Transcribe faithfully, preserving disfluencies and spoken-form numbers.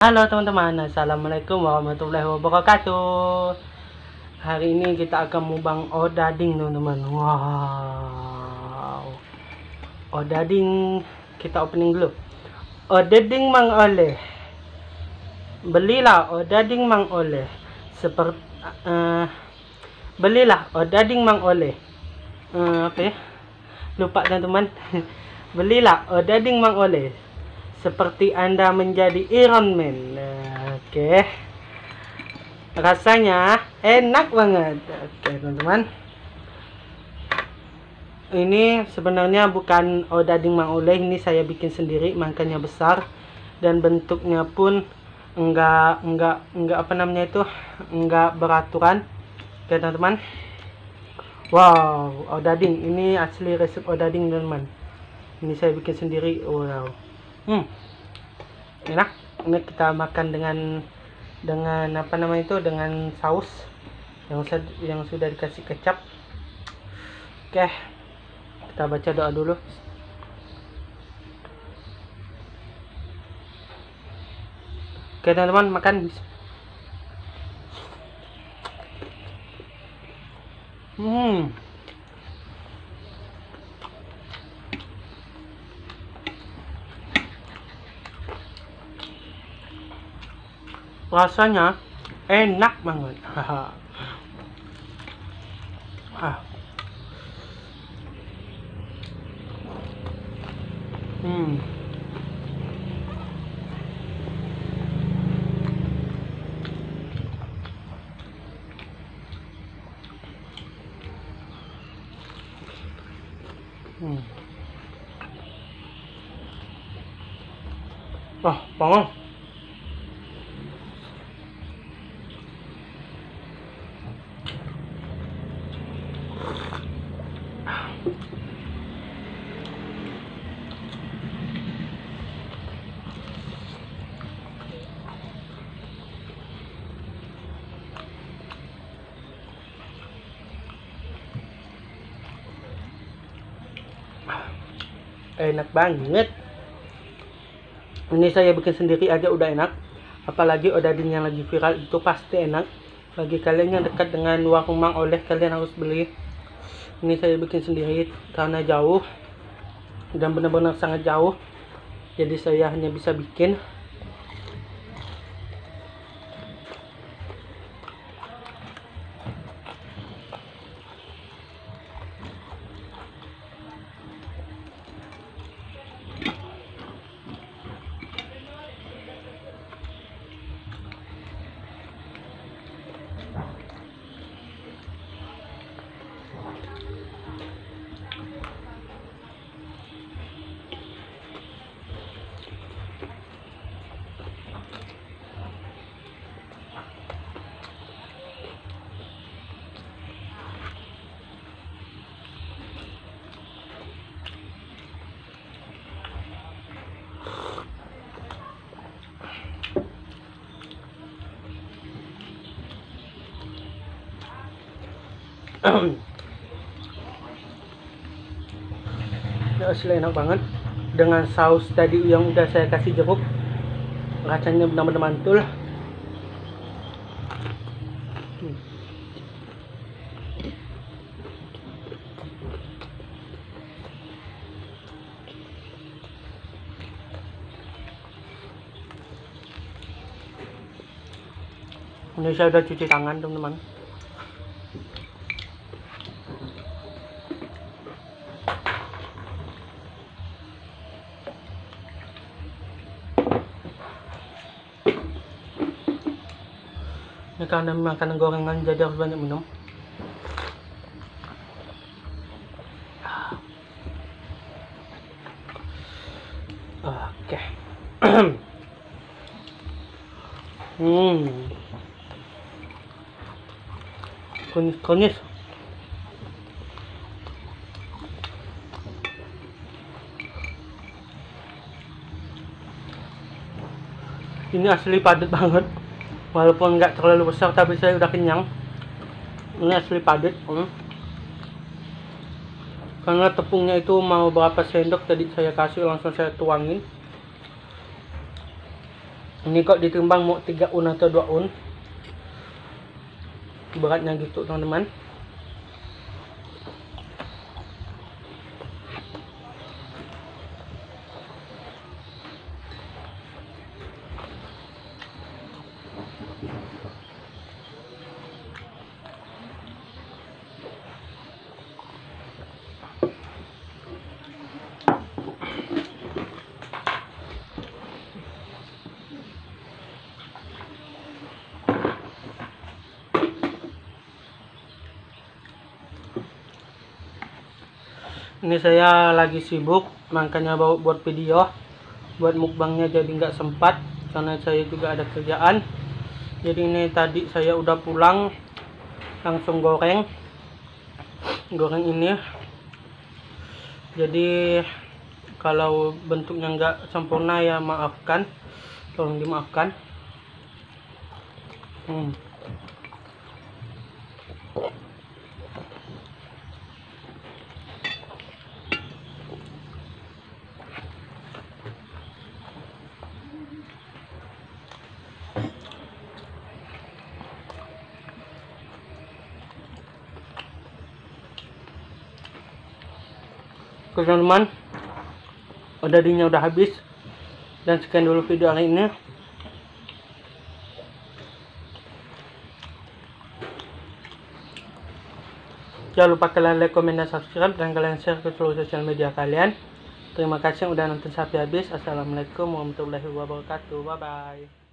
Halo teman-teman, assalamualaikum warahmatullahi wabarakatuh. Hari ini kita akan mukbang odading teman-teman. Wow, odading. Kita opening dulu. Odading Mang Oleh, belilah odading Mang Oleh. Seperti uh, belilah odading Mang Oleh. Uh, apa ya? Lupa teman-teman. Belilah odading Mang Oleh seperti Anda menjadi Iron Man. Nah, oke. Okay. Rasanya enak banget. Oke, okay, teman-teman. Ini sebenarnya bukan odading Mang Oleh, ini saya bikin sendiri, makanya besar dan bentuknya pun enggak enggak enggak apa namanya itu, enggak beraturan. Oke, okay, teman-teman. Wow, odading. Ini asli resep odading, teman-teman. Ini saya bikin sendiri. Wow. Hmm, enak. Ini kita makan dengan dengan apa namanya itu, dengan saus yang yang sudah dikasih kecap. Oke, kita baca doa dulu. Oke teman-teman, makan. Hmm. Rasanya enak banget. ah. Hmm. Hmm. Wah, banget. Enak banget. Ini saya bikin sendiri aja udah enak, apalagi odading yang lagi viral itu pasti enak. Bagi kalian yang dekat dengan warung Mang Oleh, kalian harus beli. Ini saya bikin sendiri karena jauh dan benar-benar sangat jauh, jadi saya hanya bisa bikin. Ini asli enak banget dengan saus tadi yang udah saya kasih jeruk. Rasanya benar-benar mantul. hmm. Ini saya udah cuci tangan teman-teman. Ini karena makanan gorengan jadi harus banyak minum. Oke. hmm. Kunyit-kunyit. Ini asli padat banget. Walaupun nggak terlalu besar, tapi saya udah kenyang. Ini asli padat. Hmm. Karena tepungnya itu mau berapa sendok tadi saya kasih, langsung saya tuangin. Ini kok ditimbang mau tiga un atau dua un. Beratnya gitu teman-teman. Ini saya lagi sibuk, makanya bawa buat video, buat mukbangnya jadi nggak sempat karena saya juga ada kerjaan. Jadi ini tadi saya udah pulang, langsung goreng, goreng ini. Jadi kalau bentuknya nggak sempurna ya maafkan, tolong dimaafkan. Hmm. Oke teman-teman, dagingnya udah habis, dan sekian dulu video hari ini. Jangan lupa kalian like, komen, dan subscribe, dan kalian share ke seluruh sosial media kalian. Terima kasih yang udah nonton sampai habis. Assalamualaikum warahmatullahi wabarakatuh. Bye bye.